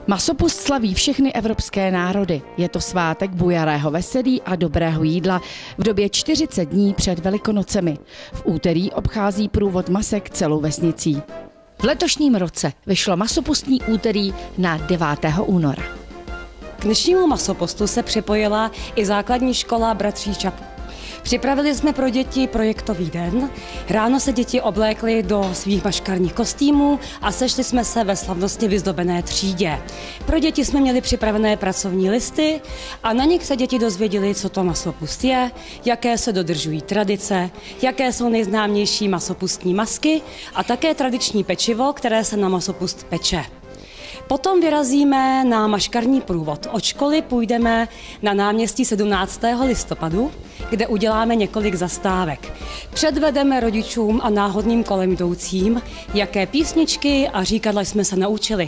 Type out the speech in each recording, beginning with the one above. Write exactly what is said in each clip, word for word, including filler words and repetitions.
Masopust slaví všechny evropské národy. Je to svátek bujarého veselí a dobrého jídla v době čtyřicet dní před Velikonocemi. V úterý obchází průvod masek celou vesnicí. V letošním roce vyšlo masopustní úterý na devátého února. K dnešnímu masopostu se připojila i základní škola Bratří Čapů. Připravili jsme pro děti projektový den. Ráno se děti oblékly do svých maškarních kostýmů a sešli jsme se ve slavnostně vyzdobené třídě. Pro děti jsme měli připravené pracovní listy a na nich se děti dozvěděli, co to masopust je, jaké se dodržují tradice, jaké jsou nejznámější masopustní masky a také tradiční pečivo, které se na masopust peče. Potom vyrazíme na maškarní průvod. Od školy půjdeme na náměstí sedmnáctého listopadu, kde uděláme několik zastávek. Předvedeme rodičům a náhodným kolem jdoucím, jaké písničky a říkadla jsme se naučili.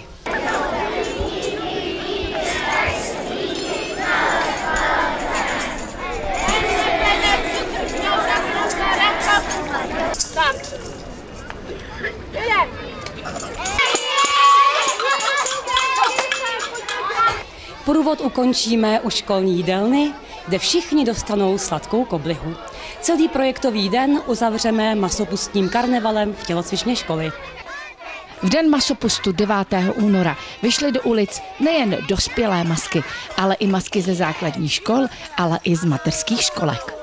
Průvod ukončíme u školní jídelny, kde všichni dostanou sladkou koblihu. Celý projektový den uzavřeme masopustním karnevalem v tělocvičně školy. V den masopustu devátého února vyšly do ulic nejen dospělé masky, ale i masky ze základních škol, ale i z mateřských školek.